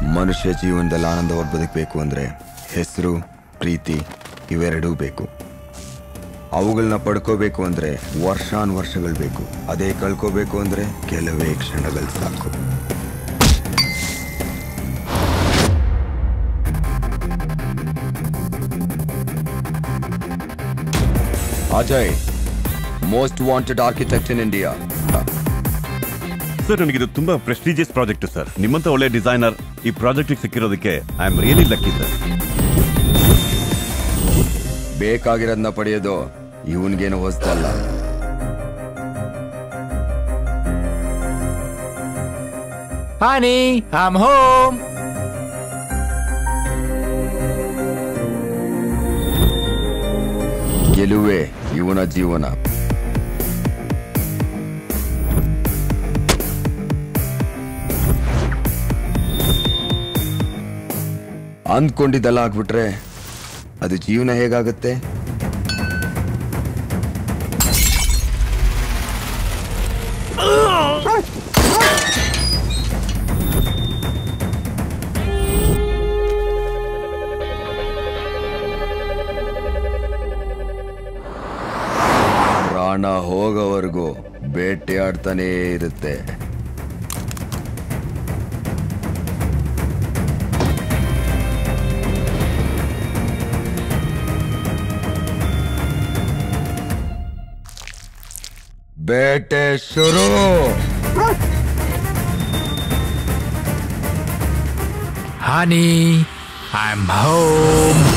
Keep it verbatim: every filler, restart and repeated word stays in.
ಮನುಷ್ಯ ಜೀವನದಲ್ಲಿ ಆನಂದವಾಗಿ ಬದುಕಬೇಕು ಅಂದರೆ ಹೆಸರು ಪ್ರೀತಿ ಇವೆರಡೂ ಬೇಕು. ಅವುಗಳನ್ನ ಪಡ್ಕೋಬೇಕು ಅಂದರೆ ವರ್ಷಾನ್ ವರ್ಷಗಳು ಬೇಕು. ಅದೇ ಕಳ್ಕೋಬೇಕು ಅಂದರೆ ಕೆಲವೇ ಕ್ಷಣಗಳು ಸಾಕು. Ajay, most wanted architect in India. Sir, ನನಗಿದು ತುಂಬಾ ಪ್ರೆಸ್ಟೀಜಿಯಸ್ ಪ್ರಾಜೆಕ್ಟ್ ಸರ್. ನಿಮ್ಮಂತ ಒಳ್ಳೆ ಡಿಸೈನರ್ ಈ ಪ್ರಾಜೆಕ್ಟ್ ಸಿಕ್ಕಿರೋದಕ್ಕೆ I am really lucky sir. ಬೇಕಾಗಿರೋದನ್ನ ಪಡೆಯೋದು ಇವನ್ಗೇನು ಹೊಸದಲ್ಲ. Honey, I'm home. ಗೆಲುವೆ ಇವನ ಜೀವನ. ಅಂದ್ಕೊಂಡಿದ್ದೆಲ್ಲ ಆಗ್ಬಿಟ್ರೆ ಅದು ಜೀವನ ಹೇಗಾಗುತ್ತೆ? ಪ್ರಾಣ ಹೋಗೋವರೆಗೂ ಬೇಟೆಯಾಡ್ತಾನೇ ಇರುತ್ತೆ. ಬೇಟೆ ಶುರು. Honey, I'm home.